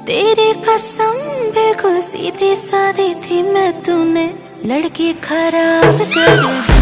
तेरी कसम बिल्कुल सीधी सादी थी मैं, तूने लड़की खराब कर दी।